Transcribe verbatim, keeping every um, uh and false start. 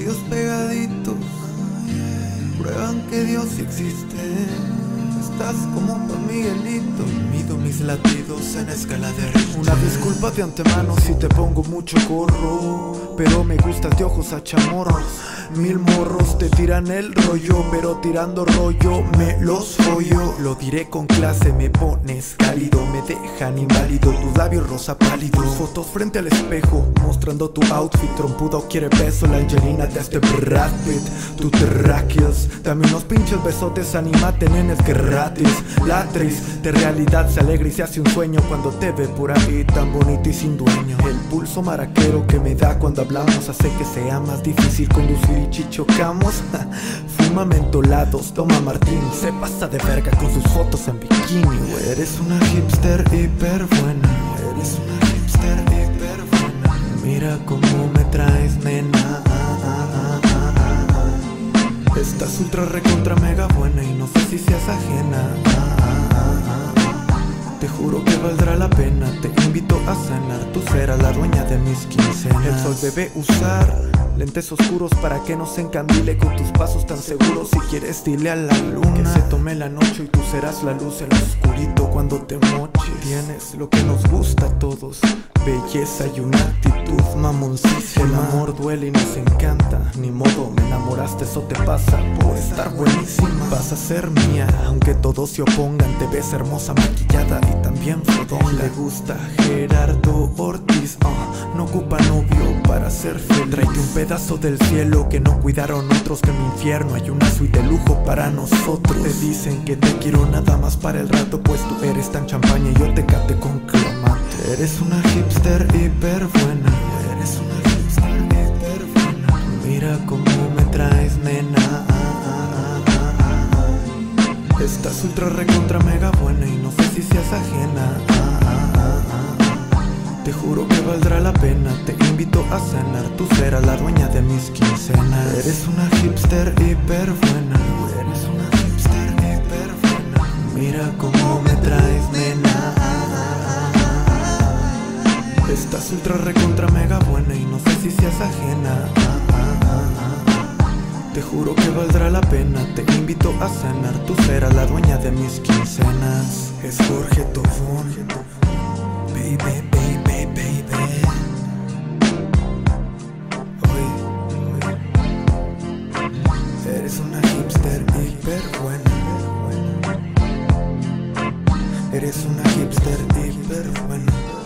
ellos pegaditos prueban que Dios sí existe. Estás como Don Miguelito. Mido mis latidos en escala de Richter. Una disculpa de antemano si te pongo mucho gorro, pero me gustas de ojos a chamorros. Mil morros te tiran el rollo, pero tirando rollo me los follo. Lo diré con clase, me pones cálido, me dejan inválido tus labios rosa pálidos. Fotos frente al espejo, mostrando tu outfit. Trompudo quiere beso, la Angelina de este Brad Pitt. Tu terráqueos, dame unos pinches besotes, anímate nenes que gratis. La actriz de realidad se alegra y se hace un sueño cuando te ve por ahí tan bonito y sin dueño. El pulso maraquero que me da cuando hablamos hace que sea más difícil conducir y chichocamos. Fuma mentolados, toma Martín, se pasa de verga con sus fotos en bikini. Eres una hipster hiper buena. Eres una hipster hiper buena. Mira cómo me traes, nena. Estás ultra recontra mega buena y no sé si seas ajena. Te juro que valdrá la pena, te invito a cenar. Tú serás la dueña de mis quincenas. El sol debe usar lentes oscuros para que no se encandile con tus pasos tan seguros. Si quieres dile a la luna que se tome la noche y tú serás la luz en lo oscurito cuando te moches. Tienes lo que nos gusta a todos, belleza y una actitud mamoncísima. El amor duele y nos encanta, ni modo, me enamoraste, eso te pasa por estar buenísima. Vas a ser mía, aunque todos se opongan. Te ves hermosa, maquillada y también fodonga. Le gusta Gerardo Ortiz, uh, no ocupa novio para ser feliz. Tráete un pedazo del cielo que no cuidaron otros, que en mi infierno hay una suite de lujo para nosotros. Te dicen que te quiero nada más para el rato, pues tú eres tan champaña y yo te cate con clamato. Eres una hipster hiper buena. Eres una hipster hiper buena. Mira cómo me traes, nena. Estás ultra recontra mega buena y no sé si seas ajena. Te juro que valdrá la pena, te invito a cenar. Tú serás la dueña de mis quincenas. Eres una hipster hiper buena. Eres una hipster hiper buena. Mira cómo me traes, nena. Estás ultra recontra mega buena y no sé si seas ajena. Te juro que valdrá la pena, te invito a cenar. Tú serás la dueña de mis quincenas. Es Jorge Tofón. Baby, baby, baby. Oye, oye. Eres una hipster hiper buena. Eres una hipster hiper buena.